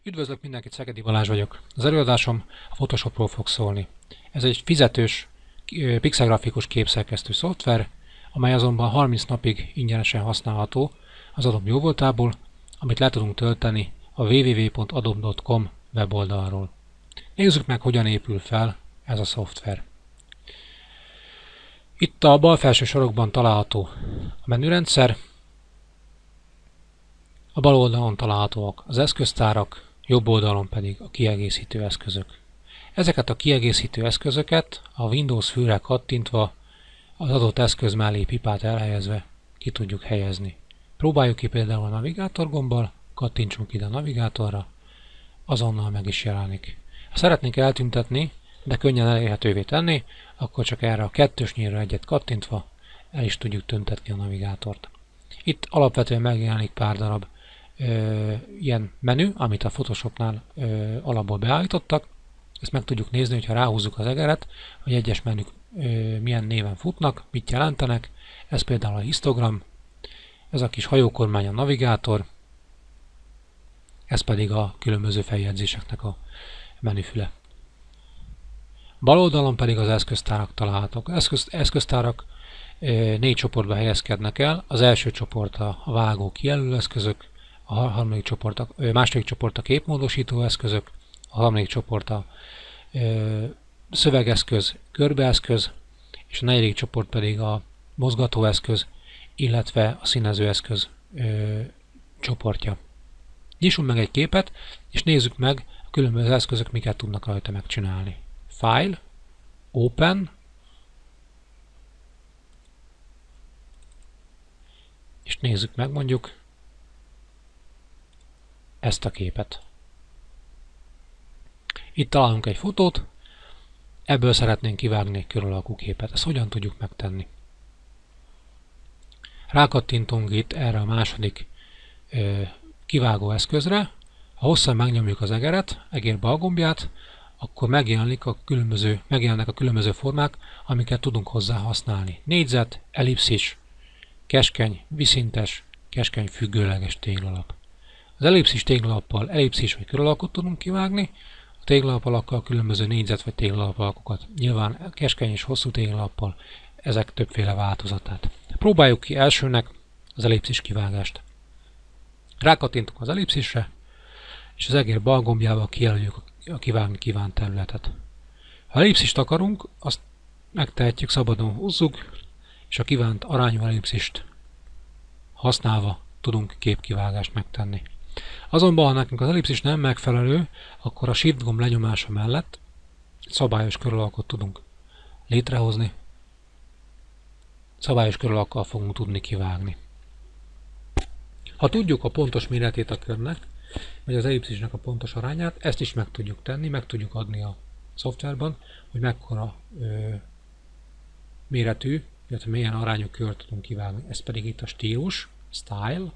Üdvözlök mindenkit, Szegedi Balázs vagyok. Az előadásom a Photoshopról fog szólni. Ez egy fizetős pixelgrafikus képszerkesztő szoftver, amely azonban 30 napig ingyenesen használható az Adobe jóvoltából, amit le tudunk tölteni a www.adobe.com weboldalról. Nézzük meg, hogyan épül fel ez a szoftver. Itt a bal felső sarokban található a menürendszer, a bal oldalon találhatóak az eszköztárak, jobb oldalon pedig a kiegészítő eszközök. Ezeket a kiegészítő eszközöket a Windows fülre kattintva, az adott eszköz mellé pipát elhelyezve ki tudjuk helyezni. Próbáljuk ki például a navigátor gombbal, kattintsunk ide a navigátorra, azonnal meg is jelenik. Ha szeretnénk eltüntetni, de könnyen elérhetővé tenni, akkor csak erre a kettős nyílra egyet kattintva el is tudjuk tüntetni a navigátort. Itt alapvetően megjelenik pár darab ilyen menü, amit a Photoshopnál alapból beállítottak. Ezt meg tudjuk nézni, hogyha ráhúzzuk az egeret, hogy egyes menük milyen néven futnak, mit jelentenek. Ez például a histogram, ez a kis hajókormány a navigátor, ez pedig a különböző feljegyzéseknek a menüfüle. Bal oldalon pedig az eszköztárak találhatók. Eszköztárak 4 csoportba helyezkednek el. Az első csoport a vágó kijelölő eszközök, a második csoport a képmódosító eszközök, a harmadik csoport a szövegeszköz, körbeeszköz, és a negyedik csoport pedig a mozgatóeszköz, illetve a színezőeszköz csoportja. Nyissunk meg egy képet, és nézzük meg a különböző eszközök miket tudnak rajta megcsinálni. File, Open, és nézzük meg mondjuk ezt a képet. Itt találunk egy fotót, ebből szeretnénk kivágni egy kör alakú képet. Ezt hogyan tudjuk megtenni? Rákattintunk itt erre a második kivágó eszközre, ha hosszan megnyomjuk az egeret, egér bal gombját, akkor megjelennek a különböző formák, amiket tudunk hozzá használni. Négyzet, ellipszis, keskeny, viszintes, keskeny függőleges téglalap. Az ellipszis téglalappal ellipszis vagy köralakot tudunk kivágni, a téglalap alakkal különböző négyzet vagy téglalap alakokat. Nyilván keskeny és hosszú téglalappal ezek többféle változatát. Próbáljuk ki elsőnek az ellipszis kivágást. Rákattintunk az ellipszisre, és az egér bal gombjával kijelöljük a kivágni kívánt területet. Ha ellipszist akarunk, azt megtehetjük, szabadon húzzuk, és a kívánt arányú ellipszist használva tudunk képkivágást megtenni. Azonban, ha nekünk az ellipszis nem megfelelő, akkor a Shift gomb lenyomása mellett szabályos köralakot tudunk létrehozni. Szabályos köralakkal fogunk tudni kivágni. Ha tudjuk a pontos méretét a körnek, vagy az ellipszisnek a pontos arányát, ezt is meg tudjuk tenni, meg tudjuk adni a szoftverban, hogy mekkora méretű, illetve milyen arányú kört tudunk kivágni. Ez pedig itt a stílus, Style,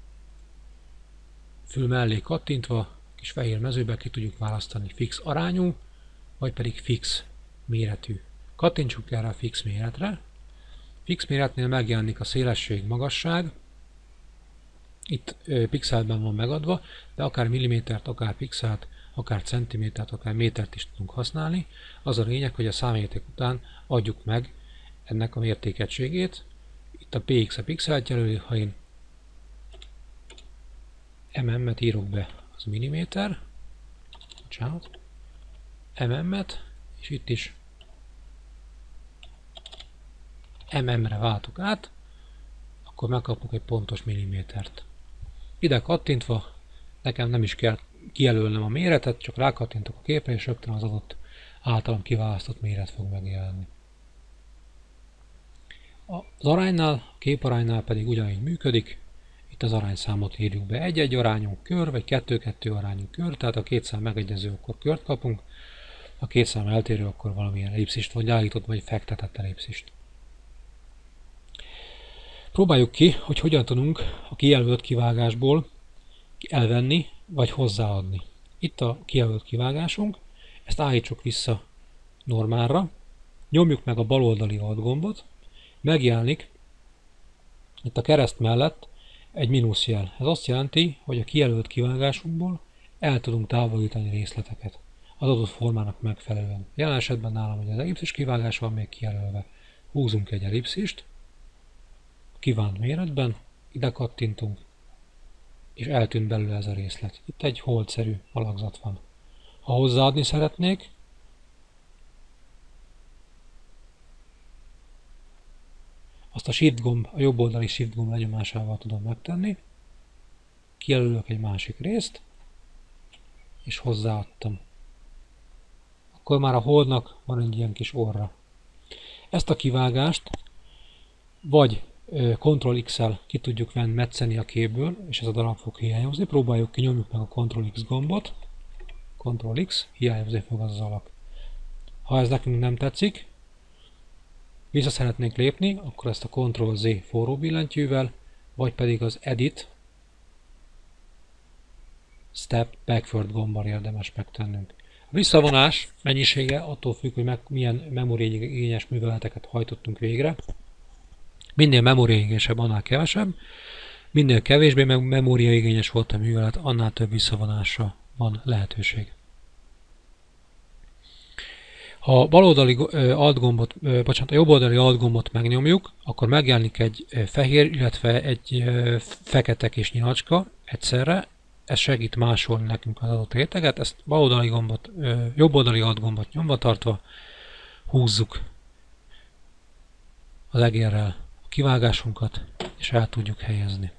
fül mellé kattintva, kis fehér mezőbe ki tudjuk választani fix arányú, vagy pedig fix méretű. Kattintsuk erre a fix méretre. Fix méretnél megjelenik a szélesség, magasság. Itt pixelben van megadva, de akár millimétert, akár pixelt, akár centimétert, akár métert is tudunk használni. Az a lényeg, hogy a számérték után adjuk meg ennek a mértékegységét. Itt a px a pixelt jelöli, ha én mm-et írok be, az milliméter, bocsánat, mm-et, és itt is mm-re váltok át, akkor megkapunk egy pontos millimétert. Ide kattintva nekem nem is kell kijelölnem a méretet, csak rákattintok a képre, és rögtön az adott általam kiválasztott méret fog megjelenni. Az aránynál, a képaránynál pedig ugyanígy működik. Itt az arányszámot írjuk be. 1-1 arányú kör, vagy 2-2 arányú kör, tehát a két szám megegyező, akkor kört kapunk, a két szám eltérő, akkor valamilyen ellipszist, vagy állított, vagy fektetett ellipszist. Próbáljuk ki, hogy hogyan tudunk a kijelölt kivágásból elvenni, vagy hozzáadni. Itt a kijelölt kivágásunk, ezt állítsuk vissza normálra, nyomjuk meg a bal oldali alt gombot, megjelenik itt a kereszt mellett egy mínuszjel. Ez azt jelenti, hogy a kijelölt kivágásunkból el tudunk távolítani részleteket az adott formának megfelelően. Jelen esetben nálam hogy az ellipszis kivágás van még kijelölve. Húzunk egy ellipszist, kívánt méretben, ide kattintunk, és eltűnt belőle ez a részlet. Itt egy holdszerű alakzat van. Ha hozzáadni szeretnék, azt a Shift gomb, a jobb oldali Shift gomb lenyomásával tudom megtenni. Kijelölök egy másik részt, és hozzáadtam. Akkor már a holdnak van egy ilyen kis orra. Ezt a kivágást vagy Ctrl-X-el ki tudjuk metszeni a képből, és ez a darab fog hiányozni. Próbáljuk ki, nyomjuk meg a Ctrl-X gombot. Ctrl-X, hiányozni fog az alak. Ha ez nekünk nem tetszik, vissza szeretnénk lépni, akkor ezt a Ctrl-Z forró billentyűvel, vagy pedig az Edit Step Backward gombbal érdemes megtennünk. A visszavonás mennyisége attól függ, hogy milyen memóriaigényes műveleteket hajtottunk végre. Minél memóriaigényesebb, annál kevesebb. Minél kevésbé memóriaigényes volt a művelet, annál több visszavonásra van lehetőség. Ha a jobb oldali alt gombot megnyomjuk, akkor megjelenik egy fehér, illetve egy fekete kis nyilacska egyszerre. Ez segít másolni nekünk az adott réteget. Ezt jobb oldali alt gombot nyomva tartva húzzuk az egérrel a kivágásunkat, és el tudjuk helyezni.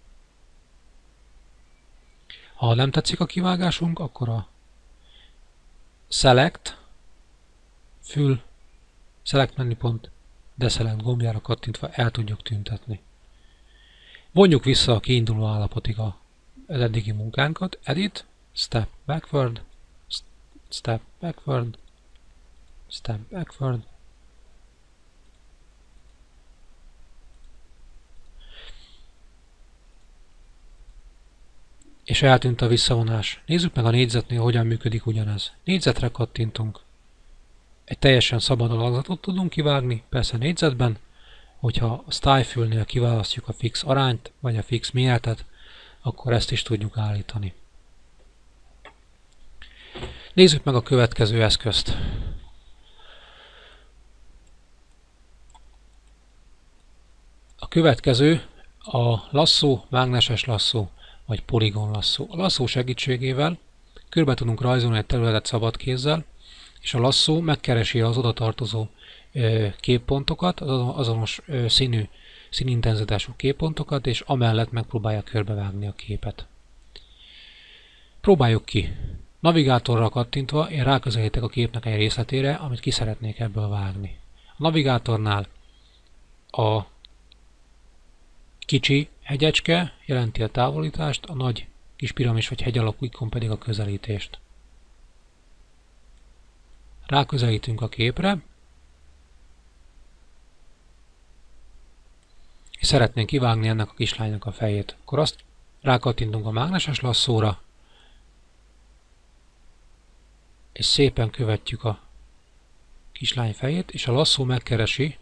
Ha nem tetszik a kivágásunk, akkor a Select menüpont, Deselect gombjára kattintva el tudjuk tüntetni. Vonjuk vissza a kiinduló állapotig az eddigi munkánkat. Edit, Step Backward, Step Backward, Step Backward. És eltűnt a visszavonás. Nézzük meg a négyzetnél, hogyan működik ugyanez. Négyzetre kattintunk. Egy teljesen szabad alakzatot tudunk kivágni, persze négyzetben. Hogyha a Style fülnél kiválasztjuk a fix arányt, vagy a fix méretet, akkor ezt is tudjuk állítani. Nézzük meg a következő eszközt. A következő a lasszó, mágneses lasszó, vagy poligon lasszó. A lasszó segítségével körbe tudunk rajzolni egy területet szabad kézzel, és a lasszó megkeresi az oda tartozó képpontokat, az azonos színintenzitású képpontokat, és amellett megpróbálja körbevágni a képet. Próbáljuk ki. Navigátorra kattintva én ráközelítek a képnek egy részletére, amit ki szeretnék ebből vágni. A navigátornál a kicsi hegyecske jelenti a távolítást, a nagy kis piramis vagy hegy alakú ikon pedig a közelítést. Ráközelítünk a képre, és szeretnénk kivágni ennek a kislánynak a fejét. Akkor azt rákattintunk a mágneses lasszóra, és szépen követjük a kislány fejét, és a lasszó megkeresi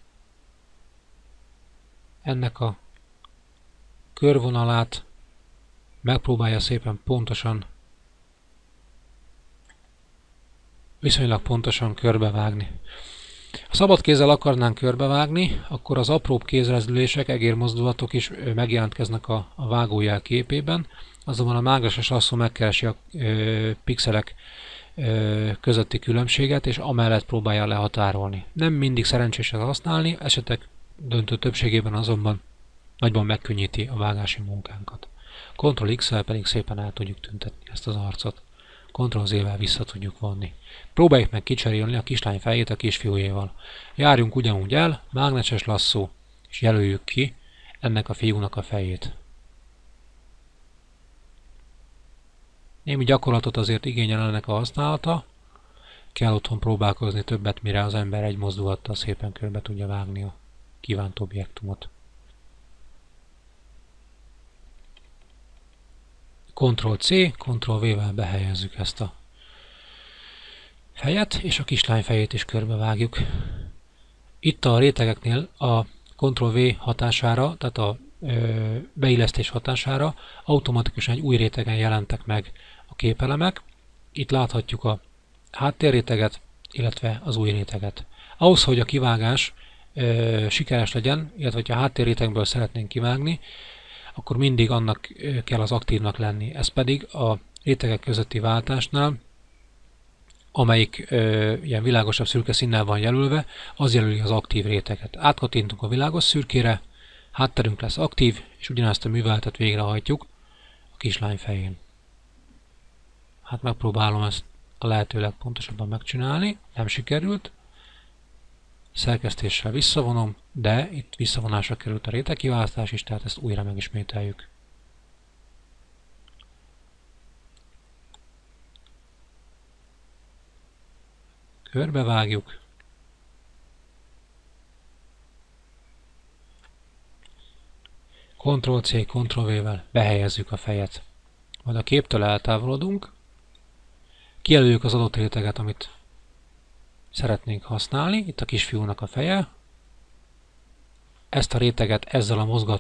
ennek a körvonalát, megpróbálja szépen pontosan, viszonylag pontosan körbevágni. Ha szabad kézzel akarnánk körbevágni, akkor az apróbb kézrezdülések, egérmozdulatok is megjelentkeznek a vágójel képében, azonban a mágneses lasszó megkeresi a pixelek közötti különbséget, és amellett próbálja lehatárolni. Nem mindig szerencsés ezt használni, esetek döntő többségében azonban nagyban megkönnyíti a vágási munkánkat. Ctrl-X-vel pedig szépen el tudjuk tüntetni ezt az arcot. Ctrl-Z-vel vissza tudjuk vonni. Próbáljuk meg kicserélni a kislány fejét a kisfiújéval. Járjunk ugyanúgy el, mágneses lasszó, és jelöljük ki ennek a fiúnak a fejét. Némi gyakorlatot azért igényel ennek a használata. Kell otthon próbálkozni többet, mire az ember egy mozdulattal szépen körbe tudja vágni a kívánt objektumot. Ctrl-C, Ctrl-V-vel behelyezzük ezt a fejet, és a kislány fejét is körbevágjuk. Itt a rétegeknél a Ctrl-V hatására, tehát a beillesztés hatására automatikusan egy új rétegen jelentek meg a képelemek. Itt láthatjuk a háttérréteget, illetve az új réteget. Ahhoz, hogy a kivágás sikeres legyen, illetve ha a háttérrétegből szeretnénk kivágni, akkor mindig annak kell az aktívnak lenni. Ez pedig a rétegek közötti váltásnál, amelyik ilyen világosabb szürke színnel van jelölve, az jelöli az aktív réteget. Átkattintunk a világos szürkére, hátterünk lesz aktív, és ugyanezt a műveletet végrehajtjuk a kislány fején. Hát megpróbálom ezt a lehető legpontosabban megcsinálni, nem sikerült. Szerkesztéssel visszavonom, de itt visszavonásra került a rétegkiválasztás is, tehát ezt újra megismételjük. Körbevágjuk. Ctrl-C, Ctrl-V-vel behelyezzük a fejet. Majd a képtől eltávolodunk, kijelöljük az adott réteget, amit szeretnénk használni. Itt a kisfiúnak a feje. Ezt a réteget ezzel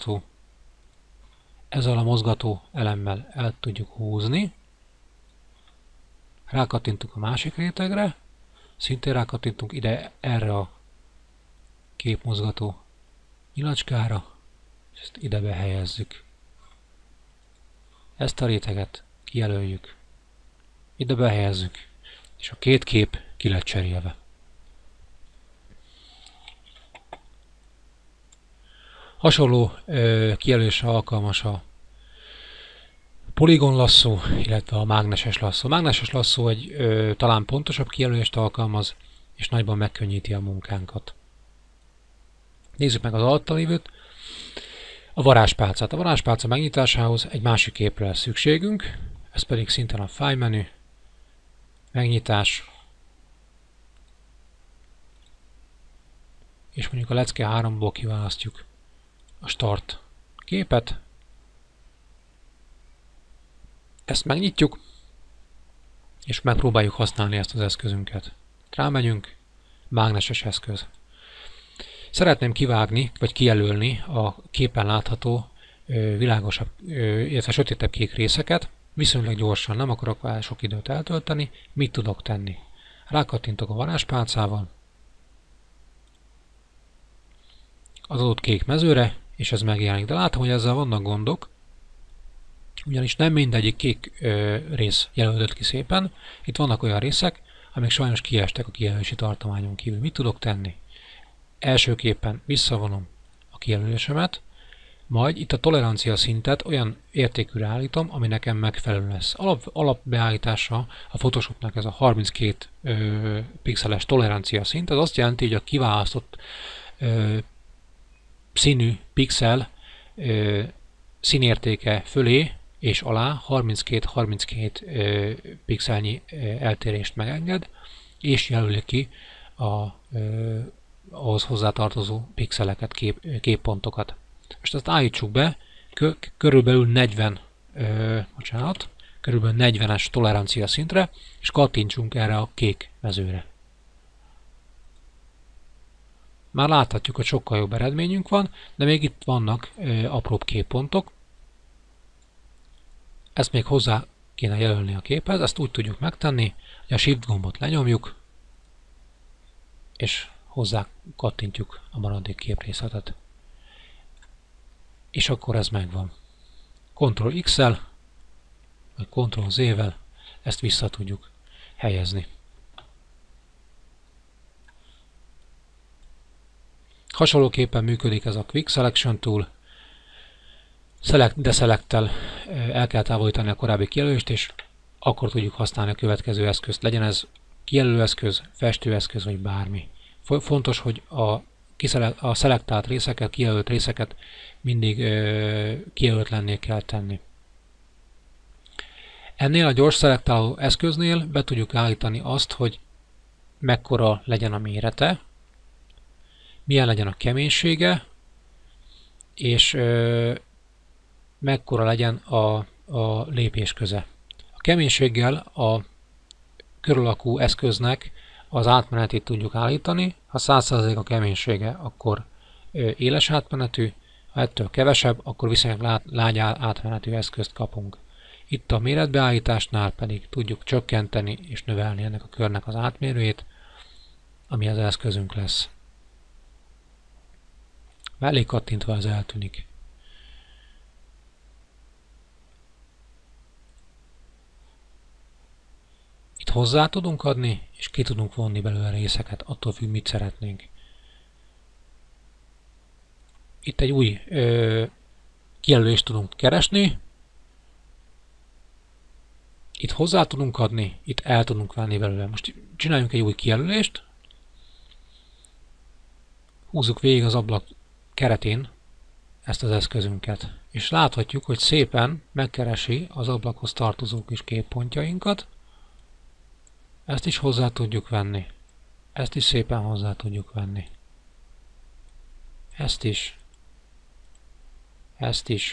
a mozgató elemmel el tudjuk húzni. Rákattintunk a másik rétegre. Szintén rákattintunk ide erre a képmozgató nyilacskára, és ezt ide behelyezzük. Ezt a réteget kijelöljük, ide behelyezzük, és a két kép ki lett cserélve. Hasonló kijelölésre alkalmas a poligon lasszó, illetve a mágneses lasszó. A mágneses lasszó egy talán pontosabb kijelölést alkalmaz, és nagyban megkönnyíti a munkánkat. Nézzük meg az alatta lévőt, a varázspálcát. A varázspálca megnyitásához egy másik képre lesz szükségünk, ez pedig szintén a File menü, megnyitás, és mondjuk a lecke 3-ból kiválasztjuk a Start képet. Ezt megnyitjuk, és megpróbáljuk használni ezt az eszközünket. Rámegyünk, mágneses eszköz. Szeretném kivágni, vagy kijelölni a képen látható világosabb, illetve sötétebb kék részeket. Viszonylag gyorsan, nem akarok vele sok időt eltölteni. Mit tudok tenni? Rákattintok a varázspálcával az adott kék mezőre, és ez megjelenik. De látom, hogy ezzel vannak gondok, ugyanis nem mindegyik kék rész jelölődött ki szépen. Itt vannak olyan részek, amik sajnos kiestek a kijelölési tartományon kívül. Mit tudok tenni? Elsőképpen visszavonom a kijelölésemet, majd itt a tolerancia szintet olyan értékűre állítom, ami nekem megfelelő lesz. Alapbeállítása a Photoshopnak ez a 32 pixeles tolerancia szint, ez azt jelenti, hogy a kiválasztott színű pixel színértéke fölé és alá 32-32 pixelnyi eltérést megenged, és jelöli ki ahhoz hozzátartozó pixeleket, képpontokat. Most ezt állítsuk be, körülbelül 40-es tolerancia szintre, és kattintsunk erre a kék mezőre. Már láthatjuk, hogy sokkal jobb eredményünk van, de még itt vannak apróbb képpontok. Ezt még hozzá kéne jelölni a képhez, ezt úgy tudjuk megtenni, hogy a Shift gombot lenyomjuk, és hozzá kattintjuk a maradék képrészletet. És akkor ez megvan. Ctrl-X-el, vagy Ctrl-Z-vel ezt vissza tudjuk helyezni. Hasonlóképpen működik ez a Quick Selection Tool. Deselect-tel el kell távolítani a korábbi kijelölést, és akkor tudjuk használni a következő eszközt. Legyen ez kijelölőeszköz, festőeszköz, vagy bármi. Fontos, hogy a szelektált részeket, kijelölt részeket mindig kijelöltlenné kell tenni. Ennél a gyors szelektáló eszköznél be tudjuk állítani azt, hogy mekkora legyen a mérete, milyen legyen a keménysége, és mekkora legyen a lépésköze. A keménységgel a körülakú eszköznek az átmenetét tudjuk állítani. Ha 100% a keménysége, akkor éles átmenetű, ha ettől kevesebb, akkor viszonylag lágy átmenetű eszközt kapunk. Itt a méretbeállításnál pedig tudjuk csökkenteni és növelni ennek a körnek az átmérőjét, ami az eszközünk lesz. Mellé kattintva ez eltűnik. Itt hozzá tudunk adni, és ki tudunk vonni belőle részeket, attól függ, mit szeretnénk. Itt egy új kijelölést tudunk keresni, itt hozzá tudunk adni, itt el tudunk venni belőle. Most csináljunk egy új kijelölést, húzzuk végig az ablak keretén ezt az eszközünket, és láthatjuk, hogy szépen megkeresi az ablakhoz tartozó kis képpontjainkat. Ezt is hozzá tudjuk venni. Ezt is szépen hozzá tudjuk venni. Ezt is. Ezt is.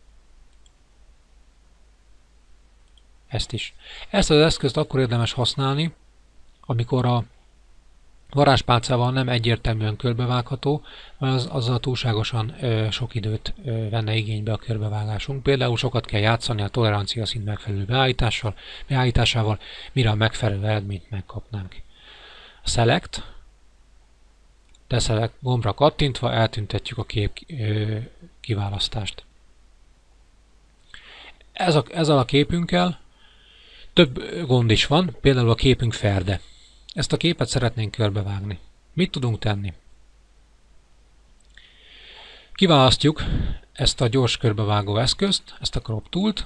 Ezt is. Ezt az eszközt akkor érdemes használni, amikor a varázspálcával nem egyértelműen körbevágható, mert azzal túlságosan sok időt venne igénybe a körbevágásunk. Például sokat kell játszani a tolerancia szint megfelelő beállításával, mire a megfelelő eredményt megkapnánk. A Select, Deselect gombra kattintva eltüntetjük a kép kiválasztást. Ezzel a képünkkel több gond is van, például a képünk ferde. Ezt a képet szeretnénk körbevágni. Mit tudunk tenni? Kiválasztjuk ezt a gyors körbevágó eszközt, ezt a Crop Toolt,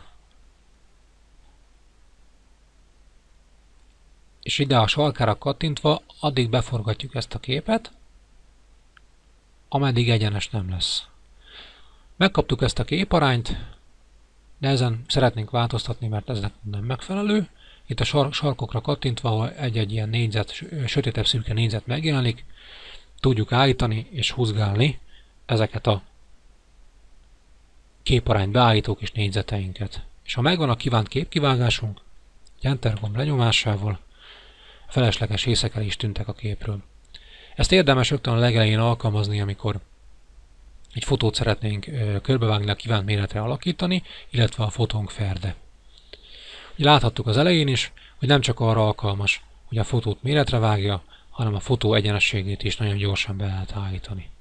és ide a sarkára kattintva addig beforgatjuk ezt a képet, ameddig egyenes nem lesz. Megkaptuk ezt a képarányt, de ezen szeretnénk változtatni, mert ez nem megfelelő. Itt a sarkokra kattintva, ahol egy-egy ilyen négyzet, sötétebb szürke négyzet megjelenik, tudjuk állítani és húzgálni ezeket a képarányt beállító kis négyzeteinket. És ha megvan a kívánt képkivágásunk, Enter gomb lenyomásával a felesleges részek el is tűntek a képről. Ezt érdemes rögtön a legelején alkalmazni, amikor egy fotót szeretnénk körbevágni, a kívánt méretre alakítani, illetve a fotónk ferde. Ugye láthattuk az elején is, hogy nem csak arra alkalmas, hogy a fotót méretre vágja, hanem a fotó egyenességét is nagyon gyorsan be lehet állítani.